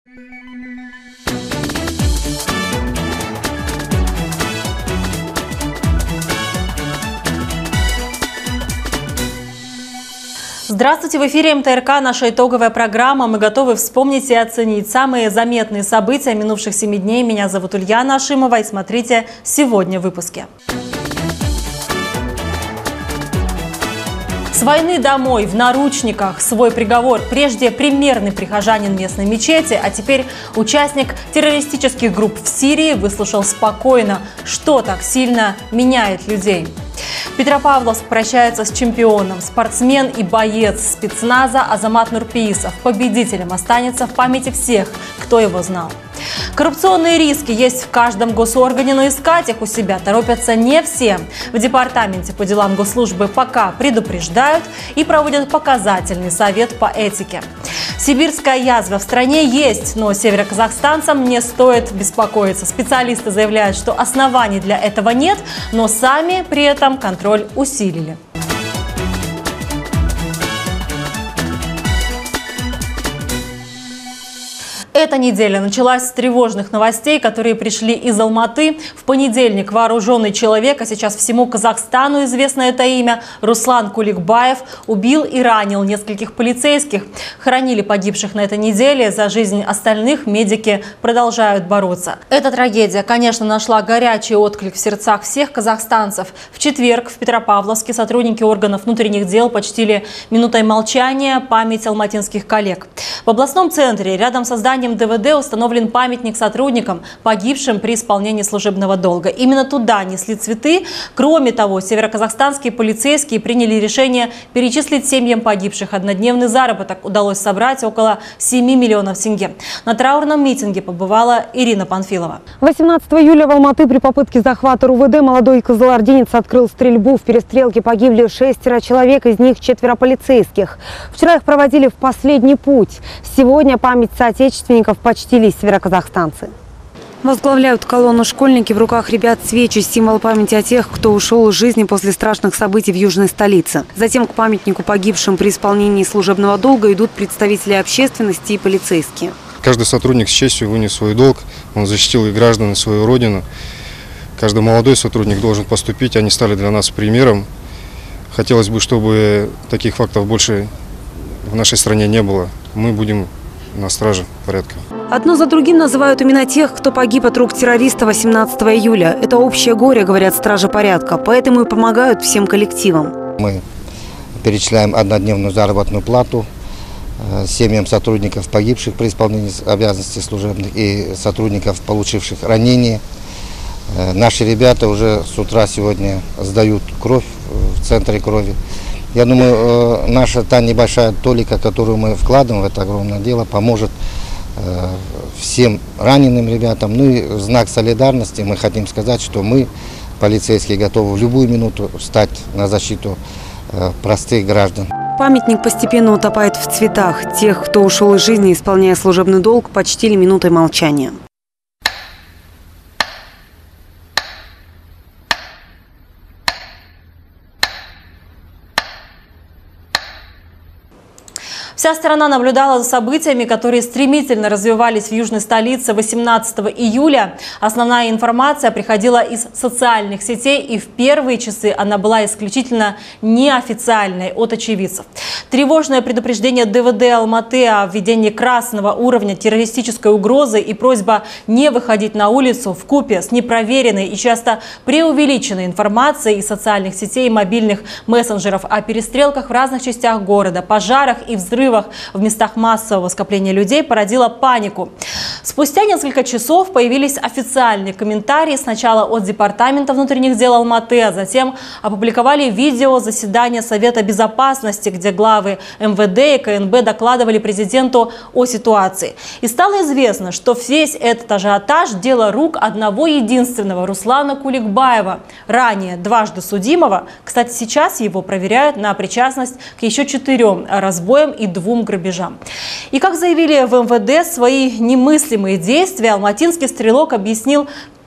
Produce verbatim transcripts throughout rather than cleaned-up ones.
Здравствуйте, в эфире эм тэ эр ка, наша итоговая программа. Мы готовы вспомнить и оценить самые заметные события минувших семи дней. Меня зовут Ульяна Ашимова, и смотрите сегодня в выпуске. С войны домой, в наручниках, свой приговор. Прежде примерный прихожанин местной мечети, а теперь участник террористических групп в Сирии выслушал спокойно, что так сильно меняет людей. Петропавловск прощается с чемпионом. Спортсмен и боец спецназа Азамат Нурпеисов победителем останется в памяти всех, кто его знал. Коррупционные риски есть в каждом госоргане, но искать их у себя торопятся не все. В департаменте по делам госслужбы пока предупреждают и проводят показательный совет по этике. Сибирская язва в стране есть, но североказахстанцам не стоит беспокоиться. Специалисты заявляют, что оснований для этого нет, но сами при этом контроль усилили. Эта неделя началась с тревожных новостей, которые пришли из Алматы. В понедельник вооруженный человек, а сейчас всему Казахстану известно это имя, Руслан Куликбаев, убил и ранил нескольких полицейских. Хоронили погибших на этой неделе. За жизнь остальных медики продолжают бороться. Эта трагедия, конечно, нашла горячий отклик в сердцах всех казахстанцев. В четверг в Петропавловске сотрудники органов внутренних дел почтили минутой молчания память алматинских коллег. В областном центре рядом со зданием дэ вэ дэ установлен памятник сотрудникам, погибшим при исполнении служебного долга. Именно туда несли цветы. Кроме того, североказахстанские полицейские приняли решение перечислить семьям погибших. Однодневный заработок удалось собрать около семи миллионов тенге. На траурном митинге побывала Ирина Панфилова. восемнадцатого июля в Алматы при попытке захвата эр у вэ дэ молодой кызылординец открыл стрельбу. В перестрелке погибли шестеро человек, из них четверо полицейских. Вчера их проводили в последний путь. Сегодня память соотечественников почтили североказахстанцы. Возглавляют колонну школьники, в руках ребят свечи, символ памяти о тех, кто ушел из жизни после страшных событий в южной столице. Затем к памятнику погибшим при исполнении служебного долга идут представители общественности и полицейские. Каждый сотрудник с честью вынес свой долг, он защитил и граждан, и свою родину. Каждый молодой сотрудник должен поступить, они стали для нас примером. Хотелось бы, чтобы таких фактов больше в нашей стране не было. Мы будем на страже порядка. Одно за другим называют имена тех, кто погиб от рук террориста восемнадцатого июля. Это общее горе, говорят стражи порядка, поэтому и помогают всем коллективам. Мы перечисляем однодневную заработную плату семьям сотрудников, погибших при исполнении обязанностей служебных, и сотрудников, получивших ранения. Наши ребята уже с утра сегодня сдают кровь в центре крови. Я думаю, наша та небольшая толика, которую мы вкладываем в это огромное дело, поможет всем раненым ребятам. Ну и в знак солидарности мы хотим сказать, что мы, полицейские, готовы в любую минуту встать на защиту простых граждан. Памятник постепенно утопает в цветах. Тех, кто ушел из жизни, исполняя служебный долг, почтили минутой молчания. Вся страна наблюдала за событиями, которые стремительно развивались в южной столице восемнадцатого июля. Основная информация приходила из социальных сетей, и в первые часы она была исключительно неофициальной от очевидцев. Тревожное предупреждение дэ вэ дэ Алматы о введении красного уровня террористической угрозы и просьба не выходить на улицу вкупе с непроверенной и часто преувеличенной информацией из социальных сетей и мобильных мессенджеров о перестрелках в разных частях города, пожарах и взрывах в местах массового скопления людей породила панику. Спустя несколько часов появились официальные комментарии сначала от Департамента внутренних дел Алматы, а затем опубликовали видео заседания Совета безопасности, где главы эм вэ дэ и ка эн бэ докладывали президенту о ситуации. И стало известно, что весь этот ажиотаж – дело рук одного единственного Руслана Куликбаева, ранее дважды судимого. Кстати, сейчас его проверяют на причастность к еще четырем разбоям и двум грабежам. И как заявили в эм вэ дэ, свои немыслимые действия алматинский стрелок объяснил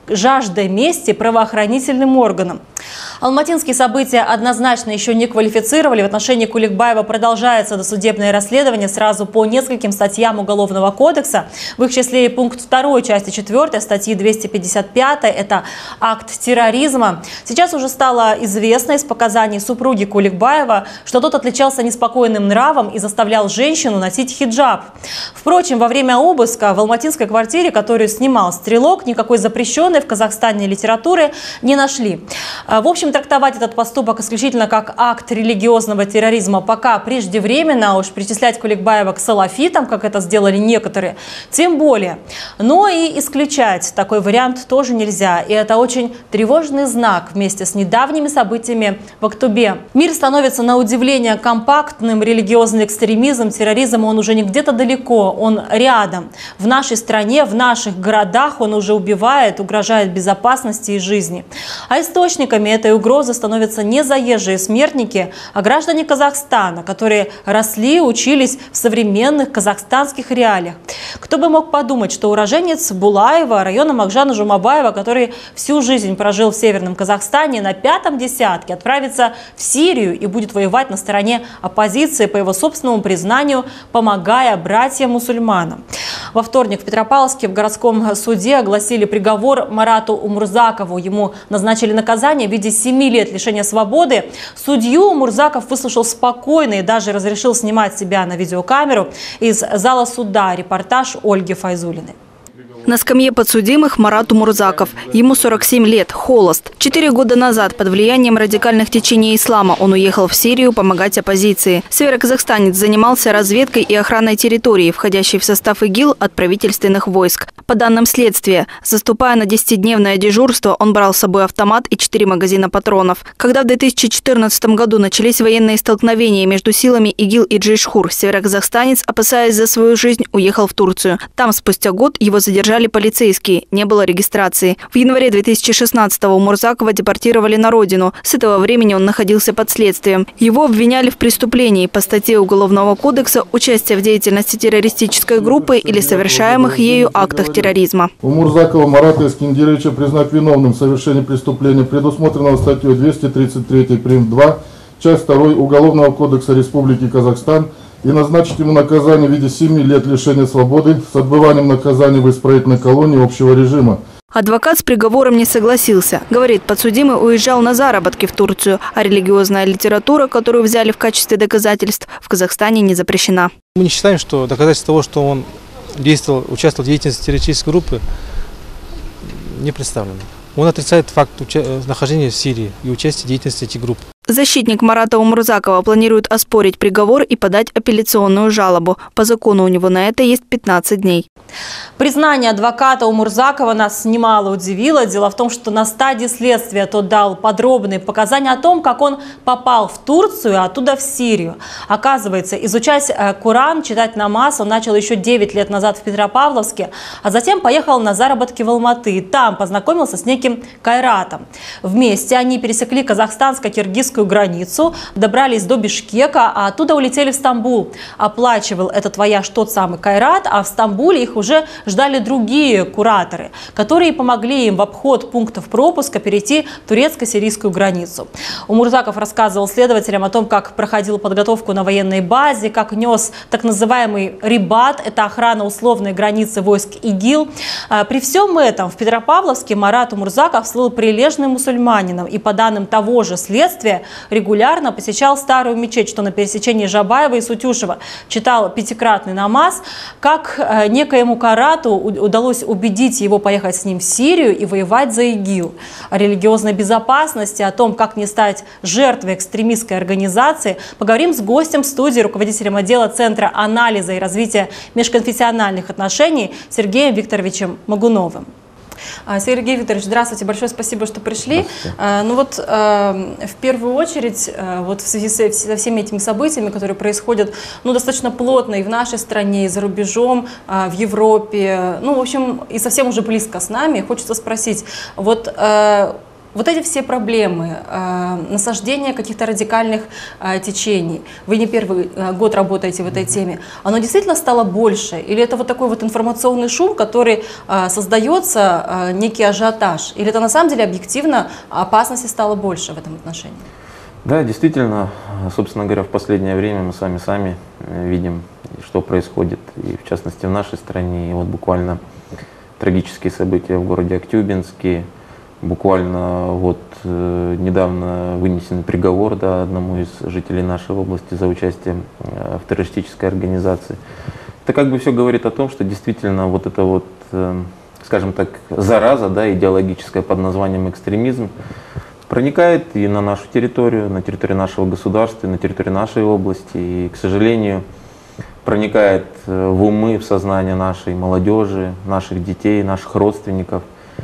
жаждой мести правоохранительным органам. Алматинские события однозначно еще не квалифицировали. В отношении Куликбаева продолжается досудебное расследование сразу по нескольким статьям Уголовного кодекса. В их числе и пункт второй части четвёртой статьи двести пятьдесят пятой – это акт терроризма. Сейчас уже стало известно из показаний супруги Куликбаева, что тот отличался неспокойным нравом и заставлял женщину носить хиджаб. Впрочем, во время обыска в алматинской квартире, которую снимал стрелок, никакой запрещенной в Казахстане литературы не нашли. В общем, трактовать этот поступок исключительно как акт религиозного терроризма пока преждевременно, а уж причислять Куликбаева к салафитам, как это сделали некоторые, тем более. Но и исключать такой вариант тоже нельзя. И это очень тревожный знак вместе с недавними событиями в Актубе. Мир становится на удивление компактным. Религиозный экстремизм, терроризм, он уже не где-то далеко, он рядом. В нашей стране, в наших городах он уже убивает, угрожает безопасности и жизни. А источниками этой угрозы становятся не заезжие смертники, а граждане Казахстана, которые росли, учились в современных казахстанских реалиях. Кто бы мог подумать, что уроженец Булаева, района Махжана Жумабаева, который всю жизнь прожил в Северном Казахстане, на пятом десятке отправится в Сирию и будет воевать на стороне оппозиции, по его собственному признанию, помогая братьям-мусульманам. Во вторник в Петропавловске в городском суде огласили приговор Марату Умурзакову. Ему назначили наказание в виде семи лет лишения свободы. Судью Умурзаков выслушал спокойно и даже разрешил снимать себя на видеокамеру. Из зала суда репортаж Ольги Файзулиной. На скамье подсудимых Марат Умурзаков. Ему сорок семь лет, холост. Четыре года назад под влиянием радикальных течений ислама он уехал в Сирию помогать оппозиции. Североказахстанец занимался разведкой и охраной территории, входящей в состав ИГИЛ от правительственных войск. По данным следствия, заступая на десятидневное дежурство, он брал с собой автомат и четыре магазина патронов. Когда в две тысячи четырнадцатом году начались военные столкновения между силами ИГИЛ и Джейшхур, североказахстанец, опасаясь за свою жизнь, уехал в Турцию. Там спустя год его задержали полицейские, не было регистрации. В январе две тысячи шестнадцатого Умурзакова депортировали на родину. С этого времени он находился под следствием. Его обвиняли в преступлении по статье Уголовного кодекса «Участие в деятельности террористической группы или совершаемых ею актах терроризма». Умурзакова Марата Искендеровича признать виновным в совершении преступления, предусмотренного статьей двести тридцать три прим. два, часть вторая Уголовного кодекса Республики Казахстан, и назначить ему наказание в виде семи лет лишения свободы с отбыванием наказания в исправительной колонии общего режима. Адвокат с приговором не согласился. Говорит, подсудимый уезжал на заработки в Турцию, а религиозная литература, которую взяли в качестве доказательств, в Казахстане не запрещена. Мы не считаем, что доказательство того, что он действовал, участвовал в деятельности террористической группы, не представлено. Он отрицает факт нахождения в Сирии и участия в деятельности этих групп. Защитник Марата Умурзакова планирует оспорить приговор и подать апелляционную жалобу. По закону у него на это есть пятнадцать дней. Признание адвоката Умурзакова нас немало удивило. Дело в том, что на стадии следствия тот дал подробные показания о том, как он попал в Турцию, а оттуда в Сирию. Оказывается, изучать Коран, читать намаз он начал еще девять лет назад в Петропавловске, а затем поехал на заработки в Алматы. Там познакомился с неким Кайратом. Вместе они пересекли казахстанско-киргизскую границу, добрались до Бишкека, а оттуда улетели в Стамбул. Оплачивал этот вояж тот самый Кайрат, а в Стамбуле их уже ждали другие кураторы, которые помогли им в обход пунктов пропуска перейти турецко-сирийскую границу. Умурзаков рассказывал следователям о том, как проходил подготовку на военной базе, как нес так называемый рибат, это охрана условной границы войск ИГИЛ. При всем этом в Петропавловске Марат Умурзаков слыл прилежным мусульманином и, по данным того же следствия, регулярно посещал старую мечеть, что на пересечении Жабаева и Сутюшева, читал пятикратный намаз. Как некоему Карату удалось убедить его поехать с ним в Сирию и воевать за ИГИЛ. О религиозной безопасности, о том, как не стать жертвой экстремистской организации, поговорим с гостем студии, руководителем отдела Центра анализа и развития межконфессиональных отношений Сергеем Викторовичем Магуновым. Сергей Викторович, здравствуйте, большое спасибо, что пришли. Ну вот в первую очередь, вот в связи со всеми этими событиями, которые происходят, ну, достаточно плотно и в нашей стране, и за рубежом, в Европе, ну, в общем, и совсем уже близко с нами, хочется спросить, вот Вот эти все проблемы, э, насаждение каких-то радикальных э, течений, вы не первый э, год работаете в этой теме, оно действительно стало больше? Или это вот такой вот информационный шум, который э, создается, э, некий ажиотаж? Или это на самом деле объективно опасности стало больше в этом отношении? Да, действительно, собственно говоря, в последнее время мы с вами сами видим, что происходит, и в частности в нашей стране. И вот буквально трагические события в городе Актюбинске, буквально вот э, недавно вынесен приговор, да, одному из жителей нашей области за участие э, в террористической организации. Это как бы все говорит о том, что действительно вот это вот, э, скажем так, зараза, да, идеологическая под названием экстремизм проникает и на нашу территорию, на территорию нашего государства, и на территорию нашей области, и, к сожалению, проникает в умы, в сознание нашей молодежи, наших детей, наших родственников.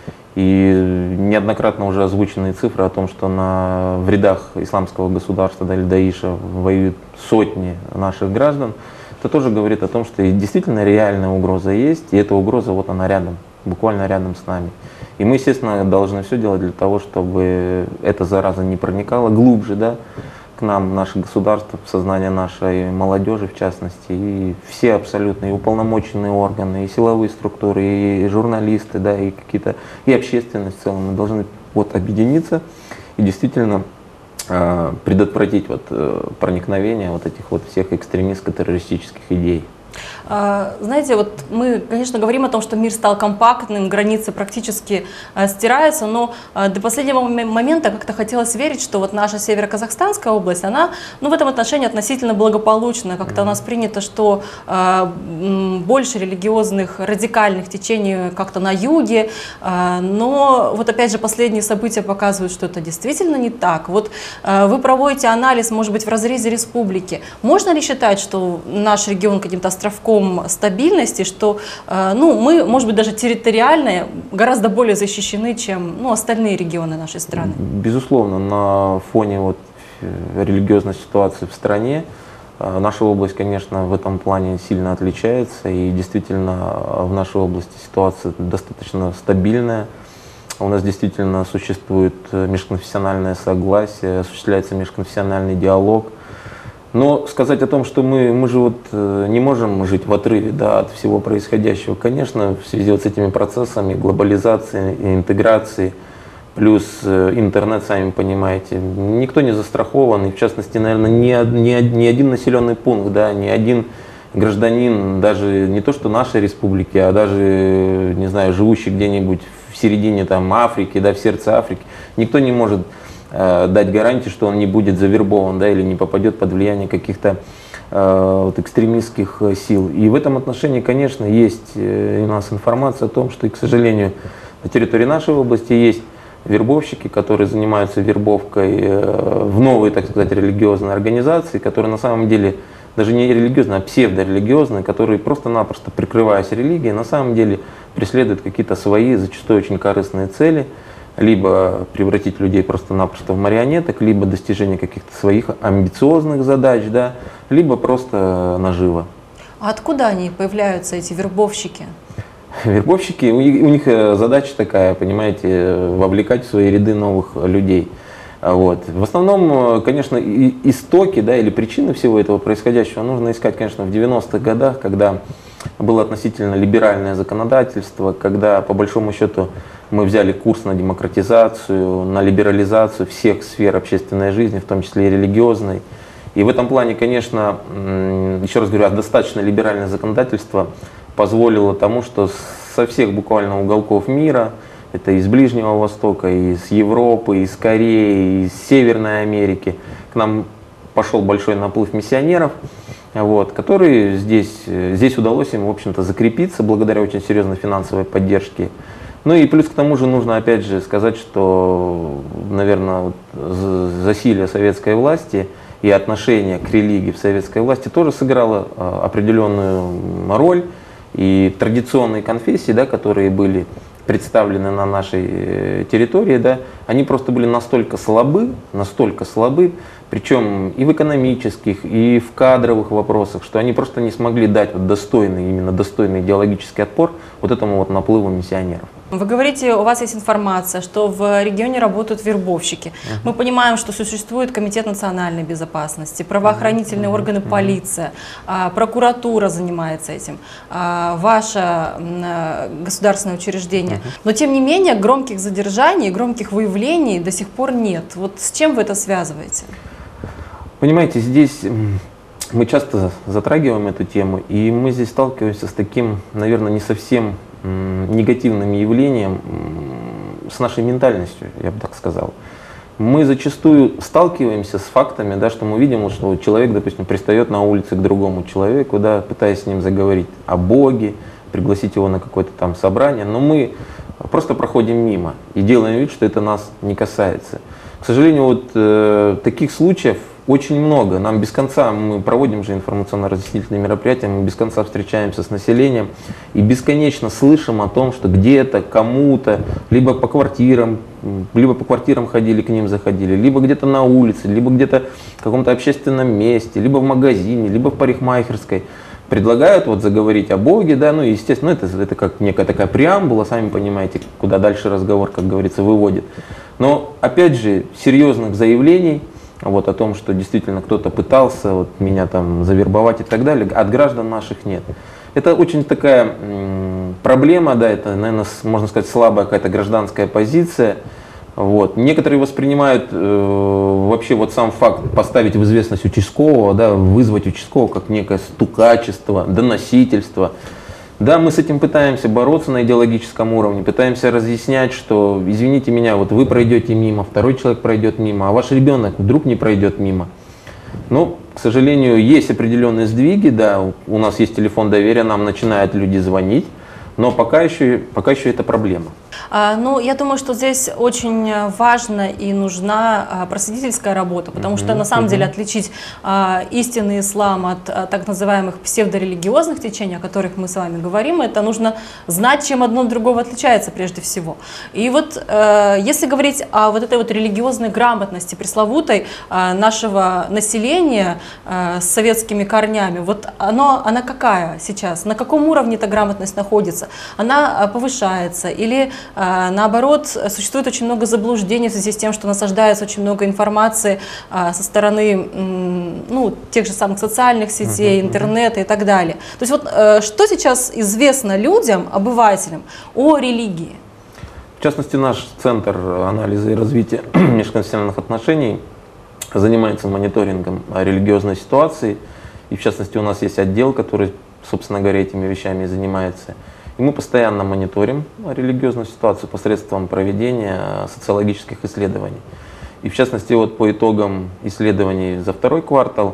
И неоднократно уже озвученные цифры о том, что на, в рядах исламского государства, да, или Даиша воюют сотни наших граждан, это тоже говорит о том, что действительно реальная угроза есть, и эта угроза вот она рядом, буквально рядом с нами. И мы, естественно, должны все делать для того, чтобы эта зараза не проникала глубже, да, к нам, в наше государство, в сознание нашей молодежи, в частности, и все абсолютно, и уполномоченные органы, и силовые структуры, и журналисты, да, и какие-то, и общественность в целом, мы должны вот объединиться и действительно э, предотвратить вот э, проникновение вот этих вот всех экстремистско-террористических идей. Знаете, вот мы, конечно, говорим о том, что мир стал компактным, границы практически э, стираются, но э, до последнего момента как-то хотелось верить, что вот наша северо-казахстанская область, она, ну, в этом отношении относительно благополучная. Как-то у нас принято, что э, больше религиозных, радикальных течений как-то на юге, э, но вот опять же последние события показывают, что это действительно не так. Вот э, вы проводите анализ, может быть, в разрезе республики. Можно ли считать, что наш регион каким-то островком стабильности, что э, ну, мы, может быть, даже территориально гораздо более защищены, чем, ну, остальные регионы нашей страны? Безусловно, на фоне вот религиозной ситуации в стране э, наша область, конечно, в этом плане сильно отличается, и действительно в нашей области ситуация достаточно стабильная. У нас действительно существует межконфессиональное согласие, осуществляется межконфессиональный диалог. Но сказать о том, что мы, мы же вот не можем жить в отрыве, да, от всего происходящего, конечно, в связи вот с этими процессами глобализации, интеграции, плюс интернет, сами понимаете, никто не застрахован, и в частности, наверное, ни, ни, ни один населенный пункт, да, ни один гражданин, даже не то что нашей республики, а даже, не знаю, живущий где-нибудь в середине там Африки, да, в сердце Африки, никто не может дать гарантии, что он не будет завербован, да, или не попадет под влияние каких-то э, вот, экстремистских сил. И в этом отношении, конечно, есть у нас информация о том, что, и, к сожалению, на территории нашей области есть вербовщики, которые занимаются вербовкой э, в новые, так сказать, религиозные организации, которые на самом деле даже не религиозные, а псевдорелигиозные, которые просто-напросто, прикрываясь религией, на самом деле преследуют какие-то свои, зачастую очень корыстные цели, либо превратить людей просто-напросто в марионеток, либо достижение каких-то своих амбициозных задач, да, либо просто наживо. А откуда они появляются, эти вербовщики? Вербовщики, у них, у них задача такая, понимаете, вовлекать в свои ряды новых людей. Вот. В основном, конечно, истоки, да, или причины всего этого происходящего нужно искать, конечно, в девяностых годах, когда было относительно либеральное законодательство, когда, по большому счету, мы взяли курс на демократизацию, на либерализацию всех сфер общественной жизни, в том числе и религиозной. И в этом плане, конечно, еще раз говорю, достаточно либеральное законодательство позволило тому, что со всех буквально уголков мира, это из Ближнего Востока, из Европы, из Кореи, из Северной Америки, к нам пошел большой наплыв миссионеров, вот, которые здесь, здесь удалось им, в общем-то, закрепиться благодаря очень серьезной финансовой поддержке. Ну и плюс к тому же нужно опять же сказать, что, наверное, вот засилие советской власти и отношение к религии в советской власти тоже сыграло определенную роль. И традиционные конфессии, да, которые были представлены на нашей территории, да, они просто были настолько слабы, настолько слабы, причем и в экономических, и в кадровых вопросах, что они просто не смогли дать вот достойный, именно достойный идеологический отпор вот этому вот наплыву миссионеров. Вы говорите, у вас есть информация, что в регионе работают вербовщики. Uh-huh. Мы понимаем, что существует Комитет национальной безопасности, правоохранительные uh-huh. органы, полиция, uh-huh. прокуратура занимается этим, ваше государственное учреждение. Uh-huh. Но тем не менее громких задержаний, громких выявлений до сих пор нет. Вот с чем вы это связываете? Понимаете, здесь мы часто затрагиваем эту тему, и мы здесь сталкиваемся с таким, наверное, не совсем негативным явлением, с нашей ментальностью, я бы так сказал. Мы зачастую сталкиваемся с фактами, да, что мы видим, что человек, допустим, пристает на улице к другому человеку, да, пытаясь с ним заговорить о Боге, пригласить его на какое-то там собрание, но мы просто проходим мимо и делаем вид, что это нас не касается. К сожалению, вот э, таких случаев очень много. Нам без конца, мы проводим же информационно-разъяснительные мероприятия, мы без конца встречаемся с населением и бесконечно слышим о том, что где-то, кому-то, либо по квартирам, либо по квартирам ходили, к ним заходили, либо где-то на улице, либо где-то в каком-то общественном месте, либо в магазине, либо в парикмахерской. Предлагают вот заговорить о Боге, да, ну, естественно, это, это как некая такая преамбула, сами понимаете, куда дальше разговор, как говорится, выводит. Но, опять же, серьезных заявлений вот, о том, что действительно кто-то пытался вот, меня там завербовать и так далее, от граждан наших нет. Это очень такая м, проблема, да, это, наверное, можно сказать, слабая какая-то гражданская позиция. Вот. Некоторые воспринимают э, вообще вот сам факт поставить в известность участкового, да, вызвать участкового как некое стукачество, доносительство. Да, мы с этим пытаемся бороться на идеологическом уровне, пытаемся разъяснять, что, извините меня, вот вы пройдете мимо, второй человек пройдет мимо, а ваш ребенок вдруг не пройдет мимо. Но, к сожалению, есть определенные сдвиги, да, у нас есть телефон доверия, нам начинают люди звонить, но пока еще, пока еще это проблема. А, ну, я думаю, что здесь очень важна и нужна а, просветительская работа, потому mm-hmm. что на самом mm-hmm. деле отличить а, истинный ислам от а, так называемых псевдорелигиозных течений, о которых мы с вами говорим, это нужно знать, чем одно от другого отличается прежде всего. И вот а, если говорить о вот этой вот религиозной грамотности пресловутой а, нашего населения а, с советскими корнями, вот оно, она какая сейчас? На каком уровне эта грамотность находится? Она а, повышается или наоборот, существует очень много заблуждений в связи с тем, что насаждается очень много информации а, со стороны ну, тех же самых социальных сетей, uh-huh, интернета uh-huh. и так далее. То есть вот э, что сейчас известно людям, обывателям о религии? В частности, наш Центр анализа и развития межконфессиональных отношений занимается мониторингом религиозной ситуации. И в частности, у нас есть отдел, который, собственно говоря, этими вещами занимается. И мы постоянно мониторим религиозную ситуацию посредством проведения социологических исследований. И в частности, вот по итогам исследований за второй квартал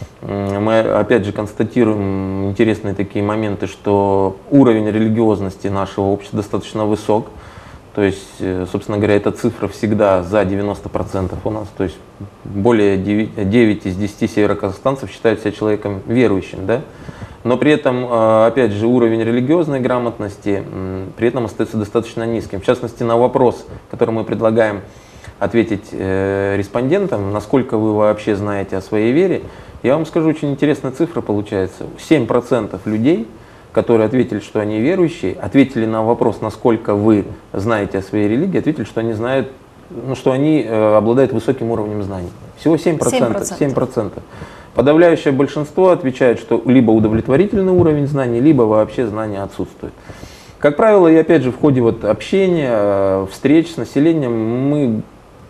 мы опять же констатируем интересные такие моменты, что уровень религиозности нашего общества достаточно высок. То есть, собственно говоря, эта цифра всегда за девяносто процентов у нас. То есть более девять из десяти североказахстанцев считают себя человеком верующим, да? Но при этом, опять же, уровень религиозной грамотности при этом остается достаточно низким. В частности, на вопрос, который мы предлагаем ответить респондентам, насколько вы вообще знаете о своей вере, я вам скажу, очень интересная цифра получается. семь процентов людей, которые ответили, что они верующие, ответили на вопрос, насколько вы знаете о своей религии, ответили, что они знают, ну, что они обладают высоким уровнем знаний. Всего семь процентов. семь процентов. Подавляющее большинство отвечает, что либо удовлетворительный уровень знаний, либо вообще знания отсутствуют. Как правило, и опять же в ходе вот общения, встреч с населением мы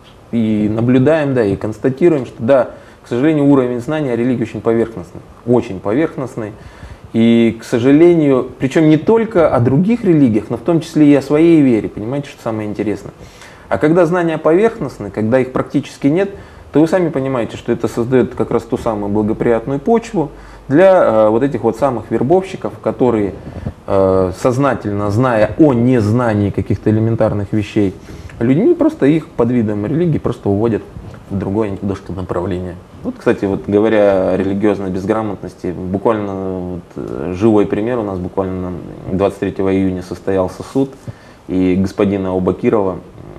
и наблюдаем, да, и констатируем, что да, к сожалению, уровень знаний о религии очень поверхностный, очень поверхностный. И, к сожалению, причем не только о других религиях, но в том числе и о своей вере, понимаете, что самое интересное. А когда знания поверхностны, когда их практически нет, то вы сами понимаете, что это создает как раз ту самую благоприятную почву для э, вот этих вот самых вербовщиков, которые э, сознательно, зная о незнании каких-то элементарных вещей, людьми просто их под видом религии просто уводят в другое немножко направление. Вот, кстати, вот говоря о религиозной безграмотности, буквально вот, живой пример у нас буквально двадцать третьего июня состоялся суд, и господина Аубакирова,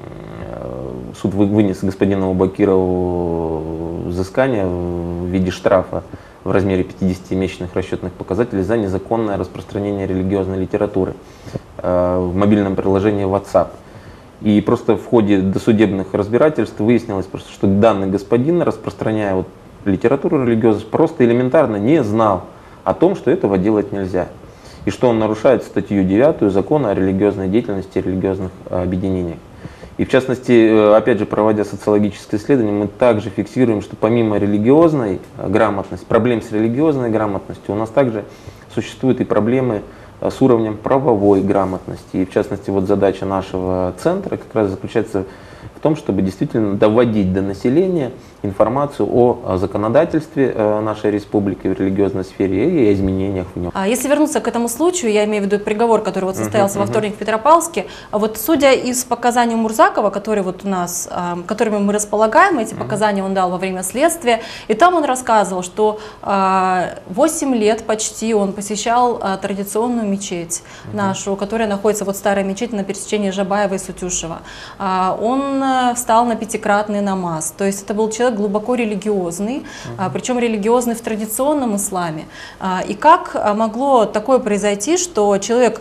суд вынес господину Аубакирову взыскание в виде штрафа в размере пятидесяти месячных расчетных показателей за незаконное распространение религиозной литературы. в мобильном приложении WhatsApp. И просто в ходе досудебных разбирательств выяснилось, просто, что данный господин, распространяя вот литературу религиозную, просто элементарно не знал о том, что этого делать нельзя. И что он нарушает статью девятую закона о религиозной деятельности и религиозных объединениях. И в частности, опять же, проводя социологическое исследование, мы также фиксируем, что помимо религиозной грамотности, проблем с религиозной грамотностью, у нас также существуют и проблемы с уровнем правовой грамотности. И в частности, вот задача нашего центра как раз заключается в том, чтобы действительно доводить до населения информацию о законодательстве нашей республики в религиозной сфере и о изменениях в нем. А если вернуться к этому случаю, я имею в виду приговор, который вот состоялся uh-huh, во вторник uh-huh. в Петропавловске, вот судя из показаний Мурзакова, которые вот у нас, которыми мы располагаем, эти uh-huh. показания он дал во время следствия, и там он рассказывал, что восемь лет почти он посещал традиционную мечеть uh-huh. нашу, которая находится, вот старая мечеть на пересечении Жабаева и Сутюшева. Он встал на пятикратный намаз, то есть это был человек глубоко религиозный, uh-huh. причем религиозный в традиционном исламе. И как могло такое произойти, что человек,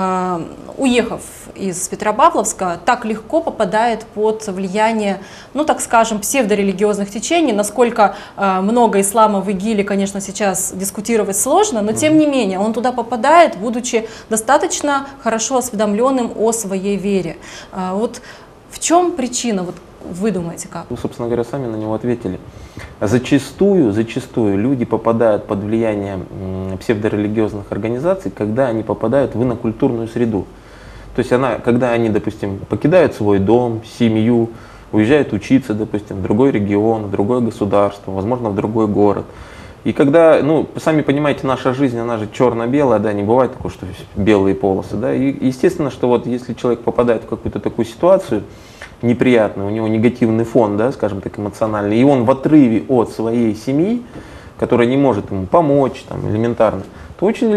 уехав из Петропавловска, так легко попадает под влияние, ну так скажем, псевдорелигиозных течений? Насколько много ислама в ИГИЛе, конечно, сейчас дискутировать сложно, но тем не менее он туда попадает, будучи достаточно хорошо осведомленным о своей вере. Вот в чем причина? Вот вы думаете, как? Вы, собственно говоря, сами на него ответили. Зачастую, зачастую люди попадают под влияние псевдорелигиозных организаций, когда они попадают в инокультурную среду. То есть она, когда они, допустим, покидают свой дом, семью, уезжают учиться, допустим, в другой регион, в другое государство, возможно, в другой город. И когда, ну, сами понимаете, наша жизнь, она же черно-белая, да, не бывает такого, что белые полосы, да. И естественно, что вот если человек попадает в какую-то такую ситуацию неприятную, у него негативный фон, да, скажем так, эмоциональный, и он в отрыве от своей семьи, которая не может ему помочь, там, элементарно, то очень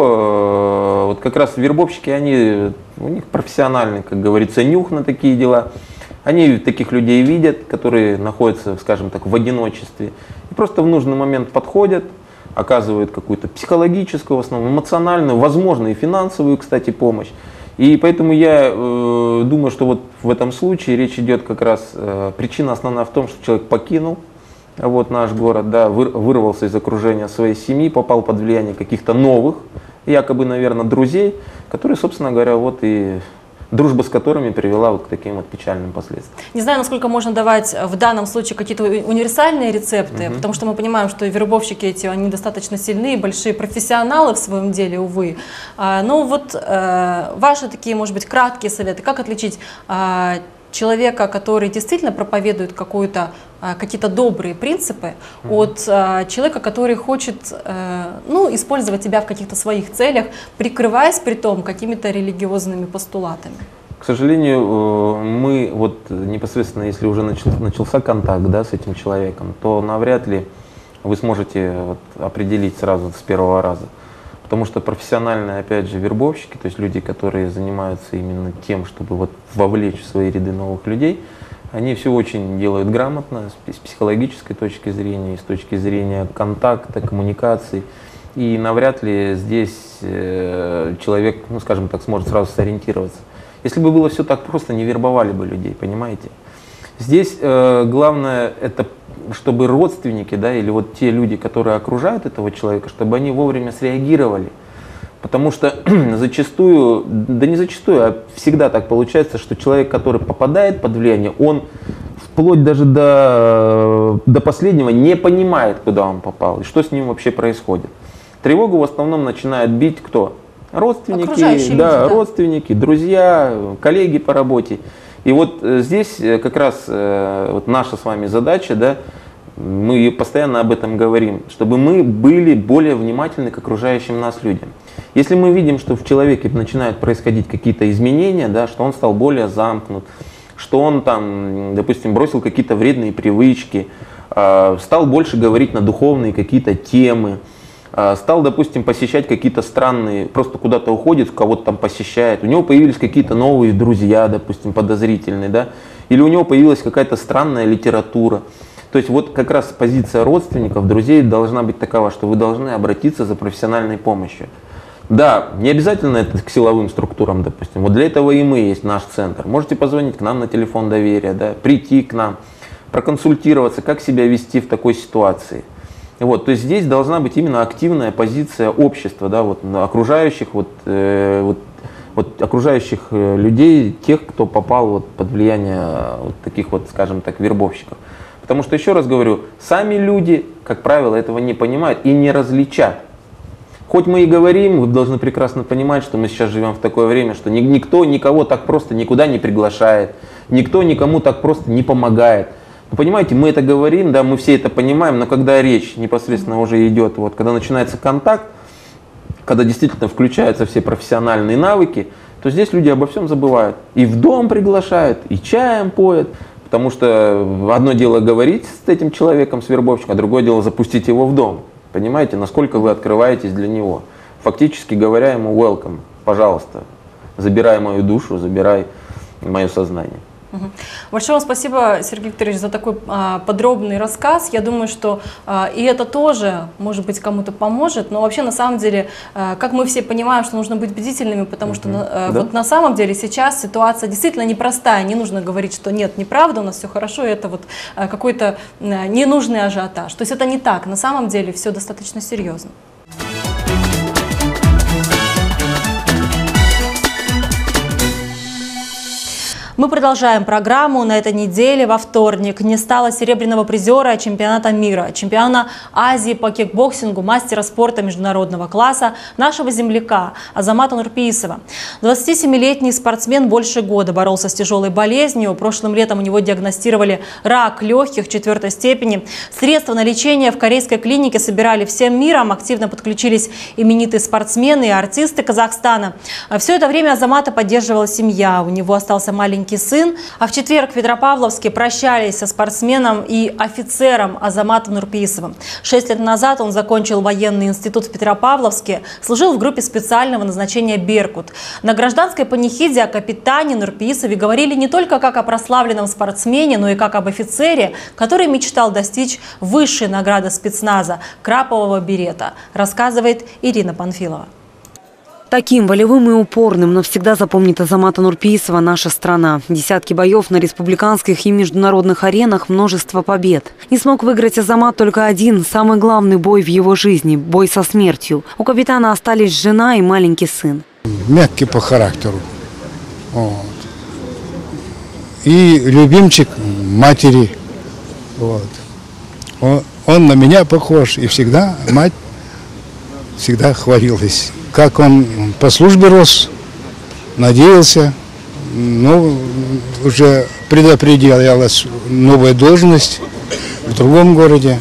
легко, вот как раз вербовщики, они, у них профессиональный, как говорится, нюх на такие дела. Они таких людей видят, которые находятся, скажем так, в одиночестве, и просто в нужный момент подходят, оказывают какую-то психологическую, в основном эмоциональную, возможно, и финансовую, кстати, помощь. И поэтому я э, думаю, что вот в этом случае речь идет как раз, э, причина основная в том, что человек покинул вот наш город, да, выр, вырвался из окружения своей семьи, попал под влияние каких-то новых, якобы, наверное, друзей, которые, собственно говоря, вот и дружба с которыми привела вот к таким вот печальным последствиям. Не знаю, насколько можно давать в данном случае какие-то универсальные рецепты, угу. потому что мы понимаем, что вербовщики эти, они достаточно сильные, большие профессионалы в своем деле, увы. А, ну вот а, ваши такие, может быть, краткие советы, как отличить а, человека, который действительно проповедует какую-то какие-то добрые принципы, mm-hmm. от а, человека, который хочет а, ну, использовать тебя в каких-то своих целях, прикрываясь при том какими-то религиозными постулатами? К сожалению, мы вот непосредственно, если уже начал, начался контакт, да, с этим человеком, то навряд ли вы сможете вот определить сразу с первого раза. Потому что профессиональные, опять же, вербовщики, то есть люди, которые занимаются именно тем, чтобы вот вовлечь в свои ряды новых людей, они все очень делают грамотно, с психологической точки зрения, и с точки зрения контакта, коммуникаций. И навряд ли здесь э, человек, ну скажем так, сможет сразу сориентироваться. Если бы было все так просто, не вербовали бы людей, понимаете? Здесь э, главное, это чтобы родственники, да, или вот те люди, которые окружают этого человека, чтобы они вовремя среагировали. Потому что зачастую, да не зачастую, а всегда так получается, что человек, который попадает под влияние, он вплоть даже до, до последнего не понимает, куда он попал и что с ним вообще происходит. Тревогу в основном начинает бить кто? Родственники, да, люди, да. родственники, друзья, коллеги по работе. И вот здесь как раз вот наша с вами задача, да, мы постоянно об этом говорим, чтобы мы были более внимательны к окружающим нас людям. Если мы видим, что в человеке начинают происходить какие-то изменения, да, что он стал более замкнут, что он там, допустим, бросил какие-то вредные привычки, э, стал больше говорить на духовные какие-то темы, э, стал, допустим, посещать какие-то странные, просто куда-то уходит, кого-то там посещает, у него появились какие-то новые друзья, допустим, подозрительные, да, или у него появилась какая-то странная литература. То есть вот как раз позиция родственников, друзей должна быть такова, что вы должны обратиться за профессиональной помощью. Да, не обязательно это к силовым структурам, допустим. Вот для этого и мы есть наш центр. Можете позвонить к нам на телефон доверия, да, прийти к нам, проконсультироваться, как себя вести в такой ситуации. Вот, то есть здесь должна быть именно активная позиция общества, да, вот, окружающих, вот, э, вот, вот, окружающих людей, тех, кто попал вот, под влияние вот таких вот, скажем так, вербовщиков. Потому что, еще раз говорю, сами люди, как правило, этого не понимают и не различат. Хоть мы и говорим, вы должны прекрасно понимать, что мы сейчас живем в такое время, что никто никого так просто никуда не приглашает, никто никому так просто не помогает. Вы понимаете, мы это говорим, да, мы все это понимаем, но когда речь непосредственно уже идет, вот, когда начинается контакт, когда действительно включаются все профессиональные навыки, то здесь люди обо всем забывают. И в дом приглашают, и чаем поят, потому что одно дело говорить с этим человеком, с вербовщиком, а другое дело запустить его в дом. Понимаете, насколько вы открываетесь для него. Фактически говоря ему welcome, пожалуйста, забирай мою душу, забирай мое сознание. Большое вам спасибо, Сергей Викторович, за такой а, подробный рассказ. Я думаю, что а, и это тоже, может быть, кому-то поможет. Но вообще, на самом деле, а, как мы все понимаем, что нужно быть бдительными, потому что а, да? вот на самом деле сейчас ситуация действительно непростая. Не нужно говорить, что нет, неправда, у нас все хорошо, и это вот а, какой-то а, ненужный ажиотаж. То есть это не так. На самом деле все достаточно серьезно. Мы продолжаем программу. На этой неделе во вторник не стало серебряного призера чемпионата мира, чемпиона Азии по кикбоксингу, мастера спорта международного класса, нашего земляка Азамата Нурпиисова. двадцатисемилетний спортсмен больше года боролся с тяжелой болезнью. Прошлым летом у него диагностировали рак легких четвертой степени. Средства на лечение в корейской клинике собирали всем миром. Активно подключились именитые спортсмены и артисты Казахстана. Все это время Азамата поддерживала семья. У него остался маленький сын. А в четверг в Петропавловске прощались со спортсменом и офицером Азаматом Нурпиисовым. Шесть лет назад он закончил военный институт в Петропавловске, служил в группе специального назначения «Беркут». На гражданской панихиде о капитане Нурпиисове говорили не только как о прославленном спортсмене, но и как об офицере, который мечтал достичь высшей награды спецназа – крапового берета, рассказывает Ирина Панфилова. Таким волевым и упорным навсегда запомнит Азамата Нурпиисова наша страна. Десятки боев на республиканских и международных аренах, множество побед. Не смог выиграть Азамат только один, самый главный бой в его жизни – бой со смертью. У капитана остались жена и маленький сын. Мягкий по характеру. Вот. И любимчик матери. Вот. Он, он на меня похож. И всегда мать всегда хвалилась. Как он по службе рос, надеялся, ну, уже предопределялась новая должность в другом городе.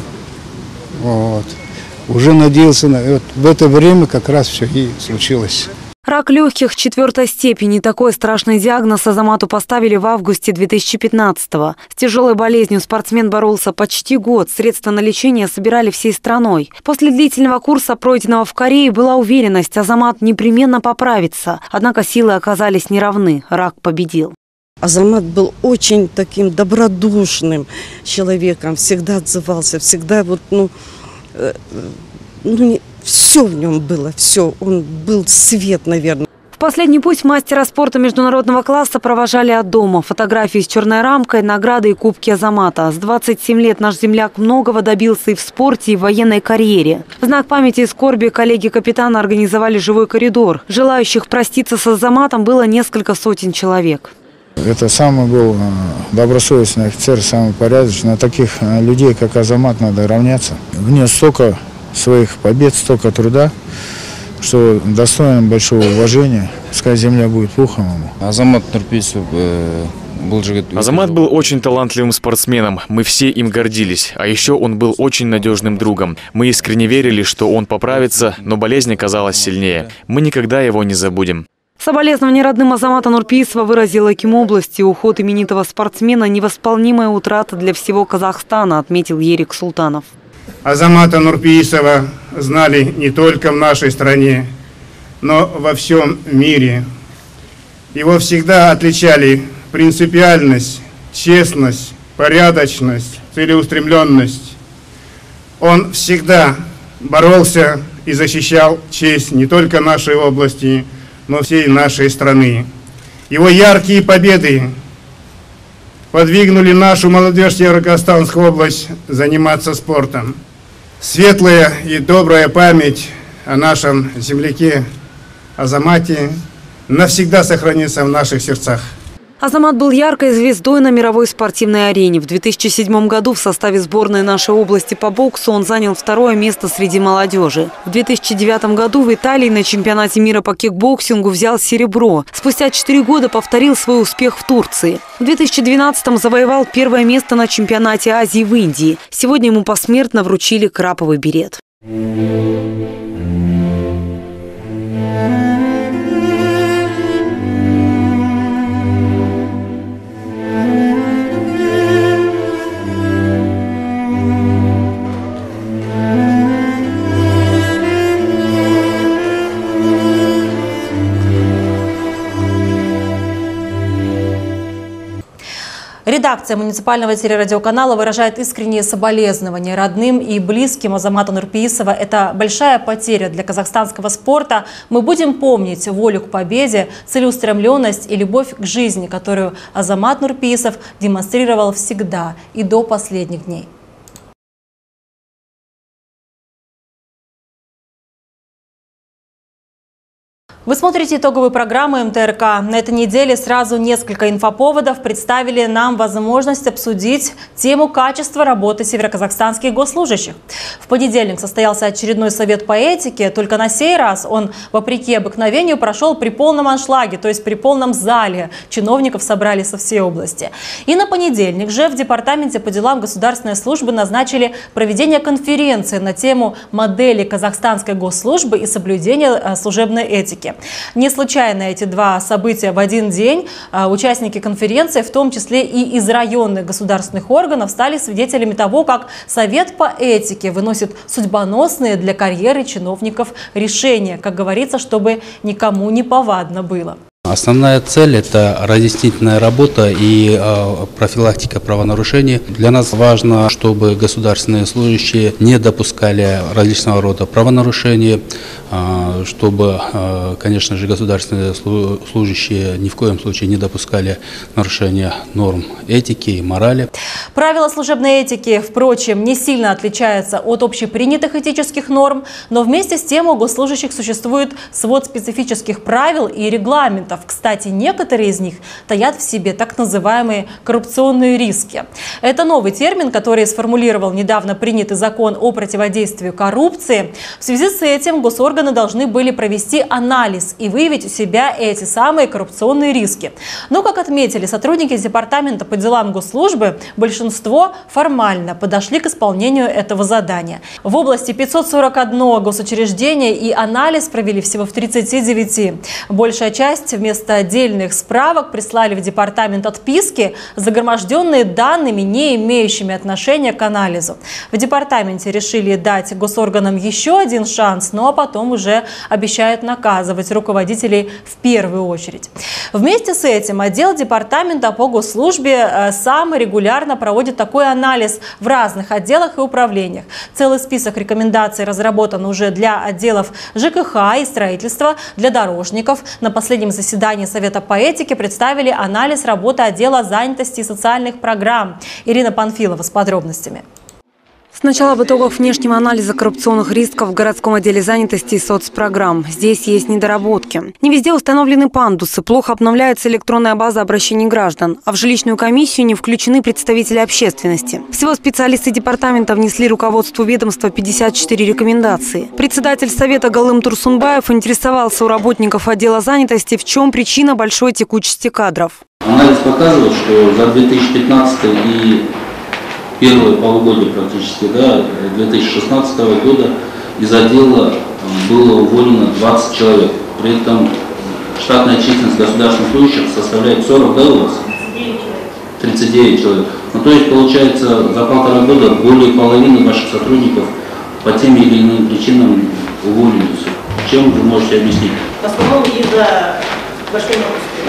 Вот. Уже надеялся, на, вот в это время как раз все и случилось. Рак легких четвертой степени. Такой страшный диагноз Азамату поставили в августе две тысячи пятнадцатого. С тяжелой болезнью спортсмен боролся почти год. Средства на лечение собирали всей страной. После длительного курса, пройденного в Корее, была уверенность, Азамат непременно поправится. Однако силы оказались неравны. Рак победил. Азамат был очень таким добродушным человеком. Всегда отзывался, всегда вот, ну... Э, ну не... Все в нем было, все. Он был свет, наверное. В последний путь мастера спорта международного класса провожали от дома. Фотографии с черной рамкой, награды и кубки Азамата. С двадцати семи лет наш земляк многого добился и в спорте, и в военной карьере. В знак памяти и скорби коллеги капитана организовали живой коридор. Желающих проститься с Азаматом было несколько сотен человек. Это самый был добросовестный офицер, самый порядочный. На таких людей, как Азамат, надо равняться. Внес столько своих побед, столько труда, что достоин большого уважения. Пускай земля будет пухом ему. Азамат Нурпиисов э, был же... Азамат был очень талантливым спортсменом. Мы все им гордились. А еще он был очень надежным другом. Мы искренне верили, что он поправится, но болезнь оказалась сильнее. Мы никогда его не забудем. Соболезнования родным Азамата Нурпиисова выразила Кимобласти. Уход именитого спортсмена – невосполнимая утрата для всего Казахстана, отметил Ерик Султанов. Азамата Нурпиисова знали не только в нашей стране, но во всем мире. Его всегда отличали принципиальность, честность, порядочность, целеустремленность. Он всегда боролся и защищал честь не только нашей области, но всей нашей страны. Его яркие победы подвигнули нашу молодежь Северо-Казахстанскую область заниматься спортом. Светлая и добрая память о нашем земляке Азамате навсегда сохранится в наших сердцах. Азамат был яркой звездой на мировой спортивной арене. В две тысячи седьмом году в составе сборной нашей области по боксу он занял второе место среди молодежи. В две тысячи девятом году в Италии на чемпионате мира по кикбоксингу взял серебро. Спустя четыре года повторил свой успех в Турции. В две тысячи двенадцатом завоевал первое место на чемпионате Азии в Индии. Сегодня ему посмертно вручили краповый берет. Редакция муниципального телерадиоканала выражает искренние соболезнования родным и близким Азамата Нурпиисова. Это большая потеря для казахстанского спорта. Мы будем помнить волю к победе, целеустремленность и любовь к жизни, которую Азамат Нурпиисов демонстрировал всегда и до последних дней. Вы смотрите итоговую программу эм тэ эр ка. На этой неделе сразу несколько инфоповодов представили нам возможность обсудить тему качества работы североказахстанских госслужащих. В понедельник состоялся очередной совет по этике, только на сей раз он, вопреки обыкновению, прошел при полном аншлаге, то есть при полном зале. Чиновников собрали со всей области. И на понедельник же в Департаменте по делам государственной службы назначили проведение конференции на тему модели казахстанской госслужбы и соблюдения служебной этики. Не случайно эти два события в один день. Участники конференции, в том числе и из районных государственных органов, стали свидетелями того, как Совет по этике выносит судьбоносные для карьеры чиновников решения, как говорится, чтобы никому не повадно было. Основная цель – это разъяснительная работа и э, профилактика правонарушений. Для нас важно, чтобы государственные служащие не допускали различного рода правонарушения, э, чтобы, э, конечно же, государственные служащие ни в коем случае не допускали нарушения норм этики и морали. Правила служебной этики, впрочем, не сильно отличаются от общепринятых этических норм, но вместе с тем у госслужащих существует свод специфических правил и регламентов. Кстати, некоторые из них таят в себе так называемые коррупционные риски. Это новый термин, который сформулировал недавно принятый закон о противодействии коррупции. В связи с этим госорганы должны были провести анализ и выявить у себя эти самые коррупционные риски. Но, как отметили сотрудники Департамента по делам госслужбы, большинство формально подошли к исполнению этого задания. В области пятьсот сорок одно госучреждения и анализ провели всего в тридцати девяти. Большая часть вместо отдельных справок прислали в департамент отписки, загроможденные данными, не имеющими отношения к анализу. В департаменте решили дать госорганам еще один шанс, ну а потом уже обещают наказывать руководителей в первую очередь. Вместе с этим отдел департамента по госслужбе сам регулярно проводит такой анализ в разных отделах и управлениях. Целый список рекомендаций разработан уже для отделов жэ ка ха и строительства, для дорожников. На последнем заседании Совета по этике представили анализ работы отдела занятости и социальных программ. Ирина Панфилова с подробностями. Сначала в итогах внешнего анализа коррупционных рисков в городском отделе занятости и соцпрограмм. Здесь есть недоработки. Не везде установлены пандусы, плохо обновляется электронная база обращений граждан, а в жилищную комиссию не включены представители общественности. Всего специалисты департамента внесли руководству ведомства пятьдесят четыре рекомендации. Председатель совета Галым Турсунбаев интересовался у работников отдела занятости, в чем причина большой текучести кадров. Анализ показывает, что за две тысячи пятнадцатый и первое полугодие практически, да, две тысячи шестнадцатого года из отдела было уволено двадцать человек. При этом штатная численность государственных служащих составляет сорок, да, у вас? тридцать девять человек. Ну, то есть, получается, за полтора года более половины ваших сотрудников по тем или иным причинам уволились. Чем вы можете объяснить? В основном из-за большой нагрузки.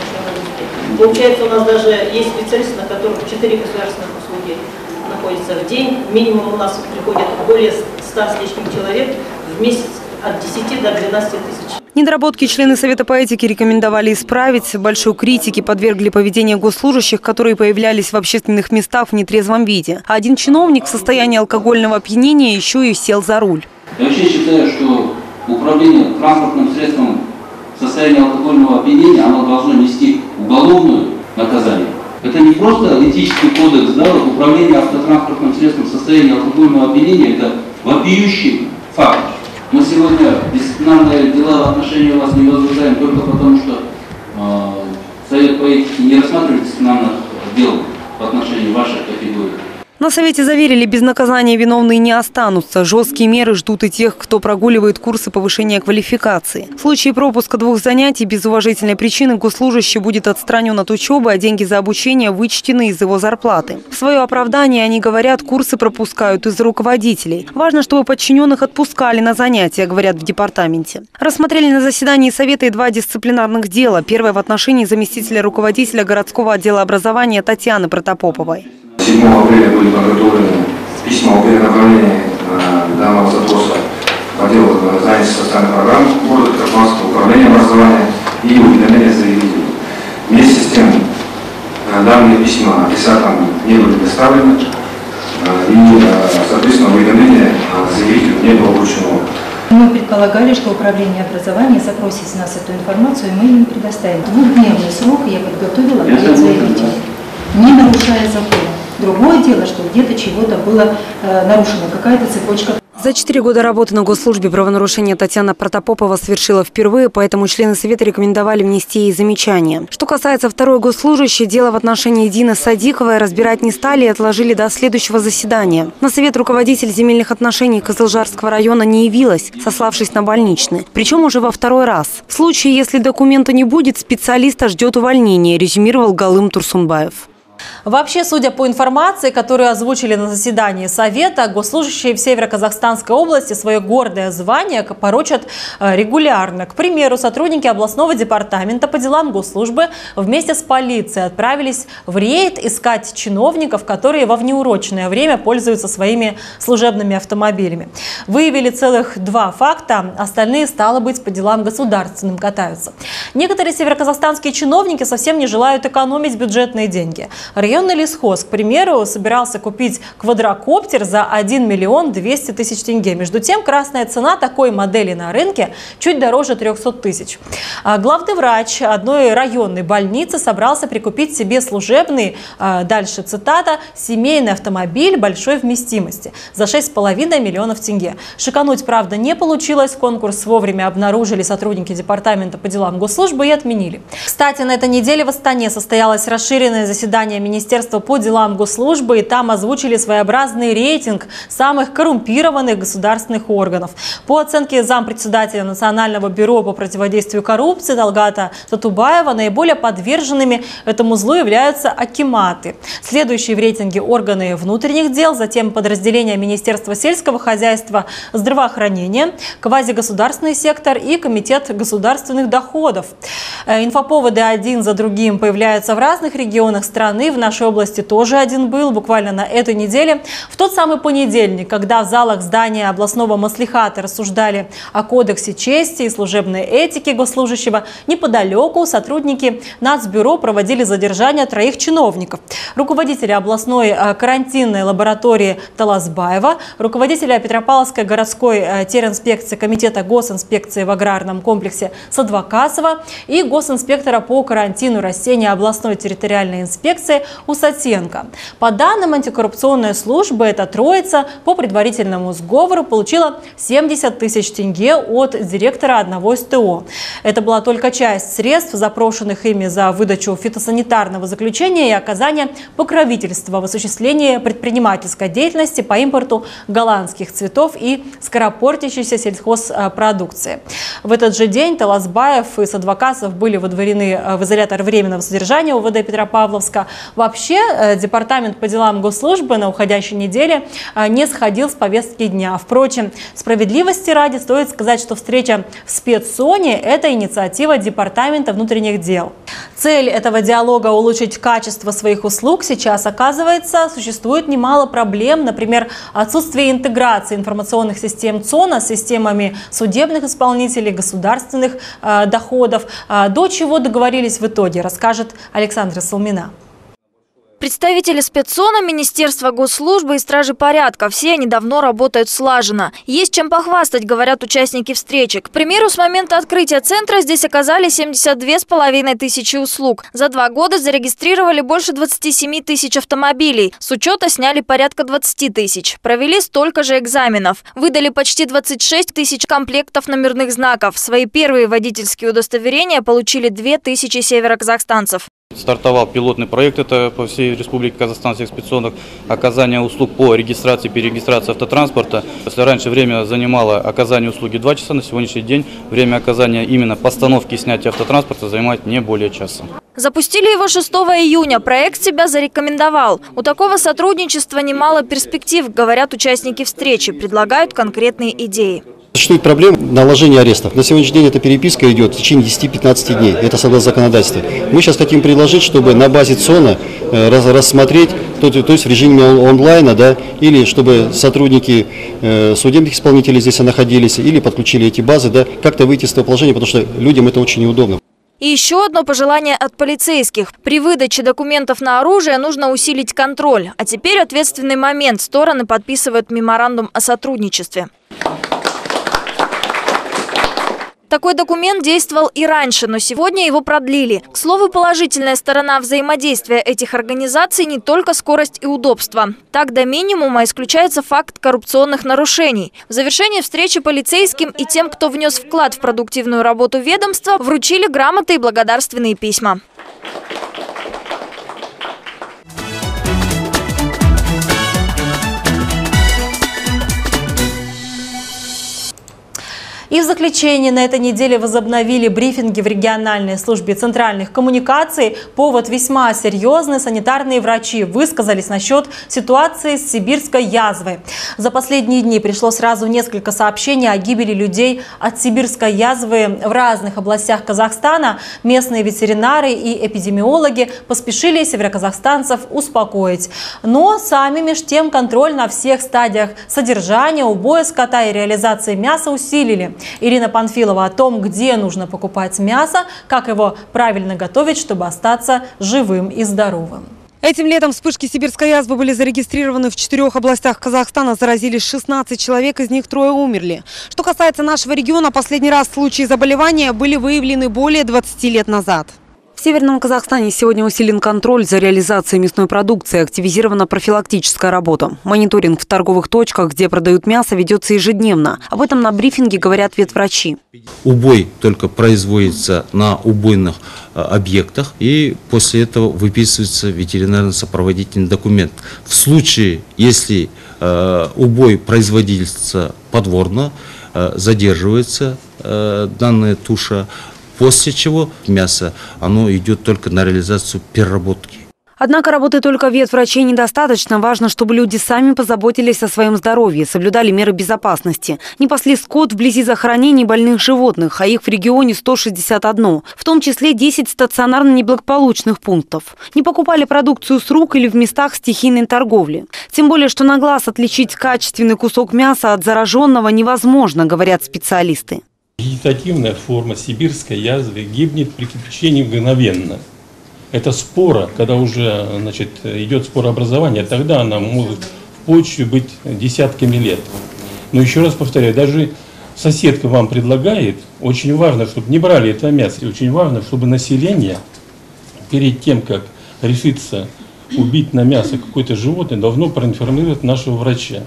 Получается, у нас даже есть специалисты, на которых четыре государственных услуги находятся в день. Минимум у нас приходит более ста с лишним человек в месяц от десяти до двенадцати тысяч. Недоработки члены Совета по этике рекомендовали исправить. Большой критике подвергли поведение госслужащих, которые появлялись в общественных местах в нетрезвом виде. А один чиновник в состоянии алкогольного опьянения еще и сел за руль. Я вообще считаю, что управление транспортным средством в состоянии алкогольного опьянения, оно должно нести уголовное наказание. Это не просто этический кодекс, да, управление автотранспортным средством в состоянии алкогольного опьянения, это вопиющий факт. Мы сегодня дисциплинарные дела в отношении вас не возбуждаем только потому, что э, Совет по этике не рассматривает дисциплинарных дел в отношении ваших категорий. На Совете заверили, без наказания виновные не останутся. Жесткие меры ждут и тех, кто прогуливает курсы повышения квалификации. В случае пропуска двух занятий без уважительной причины госслужащий будет отстранен от учебы, а деньги за обучение вычтены из его зарплаты. В свое оправдание они говорят, курсы пропускают из руководителей. Важно, чтобы подчиненных отпускали на занятия, говорят в департаменте. Рассмотрели на заседании Совета и два дисциплинарных дела. Первое в отношении заместителя руководителя городского отдела образования Татьяны Протопоповой. седьмого апреля были подготовлены письма о перенаправлении э, данного запроса в отдел занятости социальных программ города Петропавловска, управления образования и уведомления заявителей. Вместе с тем, э, данные письма адресатам не были доставлены э, и, э, соответственно, уведомление заявителю не было вручено. Мы предполагали, что управление образования запросит с нас эту информацию, и мы им предоставим. Двухдневный срок я подготовила ответ заявителя, не нарушая закон. Другое дело, что где-то чего-то было э, нарушено, какая-то цепочка. За четыре года работы на госслужбе правонарушения Татьяна Протопопова совершила впервые, поэтому члены Совета рекомендовали внести ей замечания. Что касается второй госслужащей, дело в отношении Дины Садиковой разбирать не стали и отложили до следующего заседания. На Совет руководитель земельных отношений Кызылжарского района не явилась, сославшись на больничный. Причем уже во второй раз. В случае, если документа не будет, специалиста ждет увольнение, резюмировал Галым Турсунбаев. Вообще, судя по информации, которую озвучили на заседании Совета, госслужащие в Северо-Казахстанской области свое гордое звание порочат регулярно. К примеру, сотрудники областного департамента по делам госслужбы вместе с полицией отправились в рейд искать чиновников, которые во внеурочное время пользуются своими служебными автомобилями. Выявили целых два факта, остальные, стало быть, по делам государственным катаются. Некоторые североказахстанские чиновники совсем не желают экономить бюджетные деньги. Районный лесхоз, к примеру, собирался купить квадрокоптер за один миллион двести тысяч тенге. Между тем, красная цена такой модели на рынке чуть дороже трёхсот тысяч. А главный врач одной районной больницы собрался прикупить себе служебный, дальше цитата, семейный автомобиль большой вместимости за шесть с половиной миллионов тенге. Шикануть, правда, не получилось. Конкурс вовремя обнаружили сотрудники департамента по делам госслужбы и отменили. Кстати, на этой неделе в Астане состоялось расширенное заседание Министерства по делам госслужбы, и там озвучили своеобразный рейтинг самых коррумпированных государственных органов. По оценке зампредседателя Национального бюро по противодействию коррупции Талгата Татубаева, наиболее подверженными этому злу являются акиматы. Следующие в рейтинге органы внутренних дел, затем подразделения Министерства сельского хозяйства, здравоохранения, квазигосударственный сектор и Комитет государственных доходов. Инфоповоды один за другим появляются в разных регионах страны. В нашей области тоже один был буквально на этой неделе. В тот самый понедельник, когда в залах здания областного маслихата рассуждали о кодексе чести и служебной этики госслужащего, неподалеку сотрудники Нацбюро проводили задержание троих чиновников. Руководителя областной карантинной лаборатории Таласбаева, руководителя Петропавловской городской теринспекции Комитета госинспекции в аграрном комплексе Садвакасова и госинспектора по карантину растений областной территориальной инспекции Усатенко. По данным антикоррупционной службы, эта троица по предварительному сговору получила семьдесят тысяч тенге от директора одного СТО. Это была только часть средств, запрошенных ими за выдачу фитосанитарного заключения и оказание покровительства в осуществлении предпринимательской деятельности по импорту голландских цветов и скоропортящейся сельхозпродукции. В этот же день Таласбаев и Садвакасов были выдворены в изолятор временного содержания УВД Петропавловска. Вообще, департамент по делам госслужбы на уходящей неделе не сходил с повестки дня. Впрочем, справедливости ради стоит сказать, что встреча в спецзоне – это инициатива Департамента внутренних дел. Цель этого диалога – улучшить качество своих услуг. Сейчас, оказывается, существует немало проблем. Например, отсутствие интеграции информационных систем ЦОНа с системами судебных исполнителей, государственных э, доходов. Э, до чего договорились в итоге, расскажет Александра Салмина. Представители спеццона, Министерства госслужбы и Стражи порядка. Все они давно работают слаженно. Есть чем похвастать, говорят участники встречи. К примеру, с момента открытия центра здесь оказали семьдесят две с половиной тысячи услуг. За два года зарегистрировали больше двадцати семи тысяч автомобилей. С учета сняли порядка двадцати тысяч. Провели столько же экзаменов. Выдали почти двадцать шесть тысяч комплектов номерных знаков. Свои первые водительские удостоверения получили две тысячи североказахстанцев. Стартовал пилотный проект, это по всей Республике Казахстан, всех спеццонах, оказание услуг по регистрации и перерегистрации автотранспорта. Если раньше время занимало оказание услуги два часа, на сегодняшний день время оказания именно постановки и снятия автотранспорта занимает не более часа. Запустили его шестого июня. Проект себя зарекомендовал. У такого сотрудничества немало перспектив, говорят участники встречи, предлагают конкретные идеи. Существует проблема наложения арестов. На сегодняшний день эта переписка идет в течение десяти-пятнадцати дней. Это согласно законодательству. Мы сейчас хотим предложить, чтобы на базе ЦОНа э, раз, рассмотреть, то, то есть в режиме онлайна, да, или чтобы сотрудники э, судебных исполнителей здесь находились, или подключили эти базы, да, как-то выйти из этого положения, потому что людям это очень неудобно. И еще одно пожелание от полицейских. При выдаче документов на оружие нужно усилить контроль. А теперь ответственный момент. Стороны подписывают меморандум о сотрудничестве. Такой документ действовал и раньше, но сегодня его продлили. К слову, положительная сторона взаимодействия этих организаций не только скорость и удобство. Так до минимума исключается факт коррупционных нарушений. В завершении встречи полицейским и тем, кто внес вклад в продуктивную работу ведомства, вручили грамоты и благодарственные письма. И в заключение на этой неделе возобновили брифинги в региональной службе центральных коммуникаций. Повод весьма серьезный. Санитарные врачи высказались насчет ситуации с сибирской язвой. За последние дни пришло сразу несколько сообщений о гибели людей от сибирской язвы в разных областях Казахстана. Местные ветеринары и эпидемиологи поспешили североказахстанцев успокоить. Но сами меж тем контроль на всех стадиях содержания, убоя скота и реализации мяса усилили. Ирина Панфилова о том, где нужно покупать мясо, как его правильно готовить, чтобы остаться живым и здоровым. Этим летом вспышки сибирской язвы были зарегистрированы в четырех областях Казахстана. Заразились шестнадцать человек, из них трое умерли. Что касается нашего региона, последний раз случаи заболевания были выявлены более двадцати лет назад. В Северном Казахстане сегодня усилен контроль за реализацией мясной продукции, активизирована профилактическая работа. Мониторинг в торговых точках, где продают мясо, ведется ежедневно. Об этом на брифинге говорят ветврачи. Убой только производится на убойных э, объектах, и после этого выписывается ветеринарно-сопроводительный документ. В случае, если э, убой производится подворно, э, задерживается э, данная туша, после чего мясо оно идет только на реализацию переработки. Однако работы только ветврачей недостаточно. Важно, чтобы люди сами позаботились о своем здоровье, соблюдали меры безопасности. Не пасли скот вблизи захоронений больных животных, а их в регионе сто шестьдесят один, в том числе десять стационарно неблагополучных пунктов. Не покупали продукцию с рук или в местах стихийной торговли. Тем более, что на глаз отличить качественный кусок мяса от зараженного невозможно, говорят специалисты. Вегетативная форма сибирской язвы гибнет при кипячении мгновенно. Это спора, когда уже, значит, идет спорообразование, тогда она может в почве быть десятками лет. Но еще раз повторяю, даже соседка вам предлагает, очень важно, чтобы не брали это мясо, очень важно, чтобы население перед тем, как решиться убить на мясо какое-то животное, должно проинформировать нашего врача.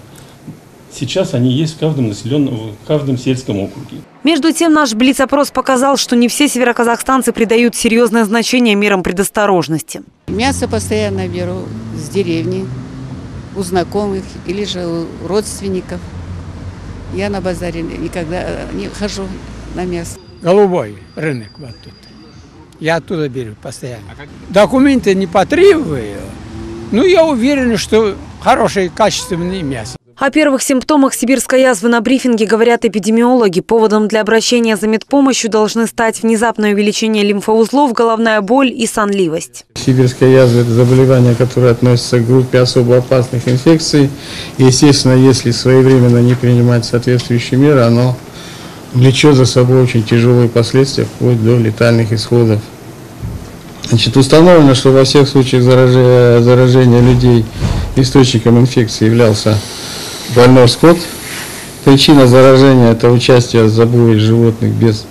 Сейчас они есть в каждом населенном, в каждом сельском округе. Между тем, наш блиц-опрос показал, что не все североказахстанцы придают серьезное значение мерам предосторожности. Мясо постоянно беру с деревни, у знакомых или же у родственников. Я на базаре никогда не хожу на мясо. Голубой рынок вот тут. Я оттуда беру постоянно. Документы не потребую, но я уверен, что хорошее качественное мясо. О первых симптомах сибирской язвы на брифинге говорят эпидемиологи. Поводом для обращения за медпомощью должны стать внезапное увеличение лимфоузлов, головная боль и сонливость. Сибирская язва – это заболевание, которое относится к группе особо опасных инфекций. И, естественно, если своевременно не принимать соответствующие меры, оно влечет за собой очень тяжелые последствия, вплоть до летальных исходов. Значит, установлено, что во всех случаях заражения, заражения людей источником инфекции являлся больной скот. Причина заражения – это участие в забое животных без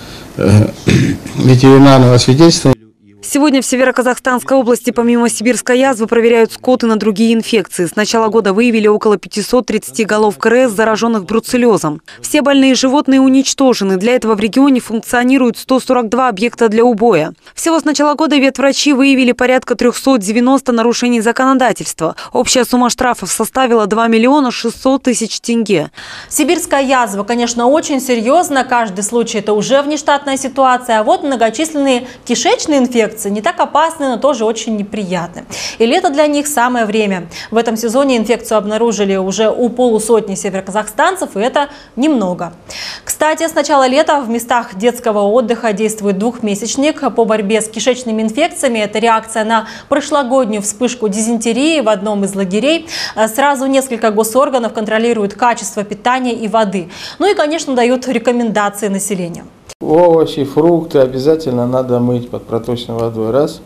э, ветеринарного свидетельства. Сегодня в Северо-Казахстанской области помимо сибирской язвы проверяют скот и на другие инфекции. С начала года выявили около пятисот тридцати голов КРС, зараженных бруцеллезом. Все больные животные уничтожены. Для этого в регионе функционируют сто сорок два объекта для убоя. Всего с начала года ветврачи выявили порядка трёхсот девяноста нарушений законодательства. Общая сумма штрафов составила два миллиона шестьсот тысяч тенге. Сибирская язва, конечно, очень серьезна. Каждый случай – это уже внештатная ситуация. А вот многочисленные кишечные инфекции не так опасны, но тоже очень неприятны. И лето для них самое время. В этом сезоне инфекцию обнаружили уже у полусотни североказахстанцев, и это немного. Кстати, с начала лета в местах детского отдыха действует двухмесячник по борьбе с кишечными инфекциями. Это реакция на прошлогоднюю вспышку дизентерии в одном из лагерей. Сразу несколько госорганов контролируют качество питания и воды. Ну и, конечно, дают рекомендации населению. Овощи, фрукты обязательно надо мыть под проточной водой. Раз.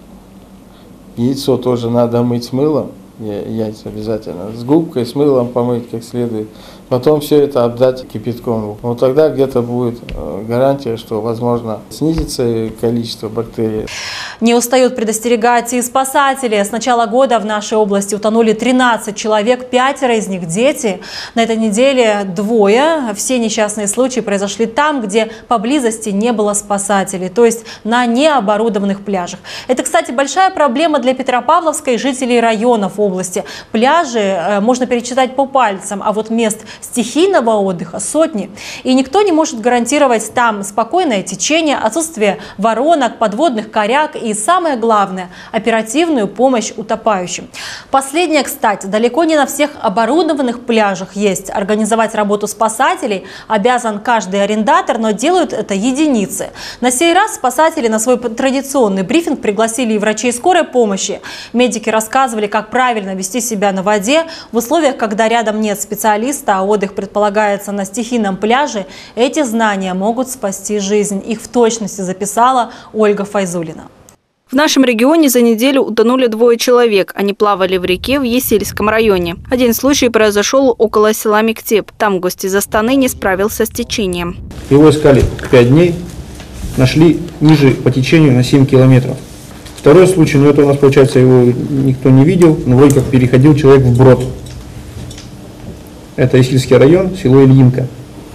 Яйцо тоже надо мыть с мылом. Яйца обязательно. С губкой, с мылом помыть как следует. Потом все это обдать кипятком. Вот тогда где-то будет гарантия, что, возможно, снизится количество бактерий. Не устают предостерегать и спасатели. С начала года в нашей области утонули тринадцать человек, пятеро из них дети. На этой неделе двое. Все несчастные случаи произошли там, где поблизости не было спасателей, то есть на необорудованных пляжах. Это, кстати, большая проблема для Петропавловска и жителей районов области. Пляжи можно перечитать по пальцам, а вот мест стихийного отдыха сотни. И никто не может гарантировать там спокойное течение, отсутствие воронок, подводных коряг и, самое главное, оперативную помощь утопающим. Последнее, кстати, далеко не на всех оборудованных пляжах есть. Организовать работу спасателей обязан каждый арендатор, но делают это единицы. На сей раз спасатели на свой традиционный брифинг пригласили и врачей скорой помощи. Медики рассказывали, как правильно вести себя на воде в условиях, когда рядом нет специалиста, а отдых предполагается на стихийном пляже. Эти знания могут спасти жизнь. Их в точности записала Ольга Файзулина. В нашем регионе за неделю утонули двое человек. Они плавали в реке в Есельском районе. Один случай произошел около села Мектеп. Там гость из Астаны не справился с течением. Его искали пять дней, нашли ниже по течению на семь километров. Второй случай, ну это у нас, получается, его никто не видел, но вроде как переходил человек вброд. Это Есельский район, село Ильинка.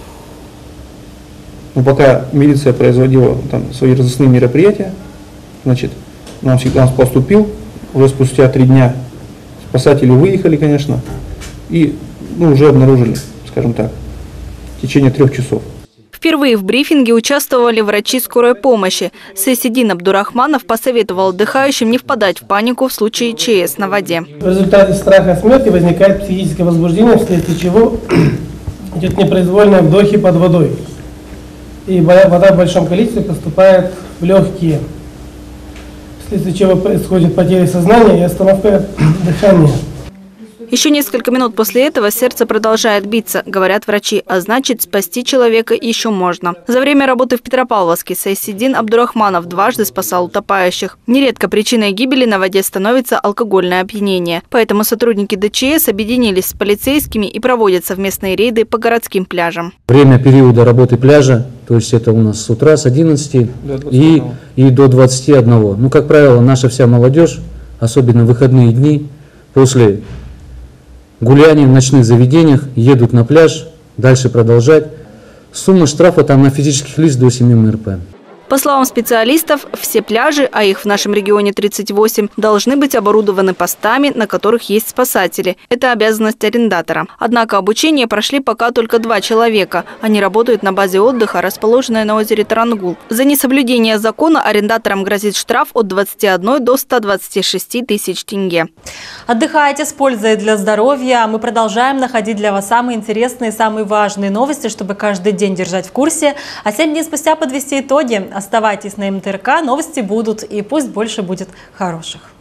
Но пока милиция производила там свои разыскные мероприятия, значит, нам сигнал поступил, уже спустя три дня спасатели выехали, конечно, и ну, уже обнаружили, скажем так, в течение трех часов. Впервые в брифинге участвовали врачи скорой помощи. Сайсидин Абдурахманов посоветовал отдыхающим не впадать в панику в случае ЧС на воде. В результате страха смерти возникает психическое возбуждение, вследствие чего идет непроизвольные вдохи под водой. И вода в большом количестве поступает в легкие, вследствие чего происходит потеря сознания и остановка дыхания. Еще несколько минут после этого сердце продолжает биться, говорят врачи, а значит, спасти человека еще можно. За время работы в Петропавловске Сайсидин Абдурахманов дважды спасал утопающих. Нередко причиной гибели на воде становится алкогольное опьянение. Поэтому сотрудники ДЧС объединились с полицейскими и проводят совместные рейды по городским пляжам. Время периода работы пляжа, то есть это у нас с утра с одиннадцати и, и до двадцати одного. Ну, как правило, наша вся молодежь, особенно в выходные дни, после гуляния в ночных заведениях, едут на пляж, дальше продолжать. Сумма штрафа там на физических лиц до семи МРП. По словам специалистов, все пляжи, а их в нашем регионе тридцать восемь, должны быть оборудованы постами, на которых есть спасатели. Это обязанность арендатора. Однако обучение прошли пока только два человека. Они работают на базе отдыха, расположенной на озере Тарангул. За несоблюдение закона арендаторам грозит штраф от двадцати одной до ста двадцати шести тысяч тенге. Отдыхайте с пользой для здоровья. Мы продолжаем находить для вас самые интересные, самые важные новости, чтобы каждый день держать в курсе. А семь дней спустя подвести итоги. Оставайтесь на МТРК, новости будут, и пусть больше будет хороших.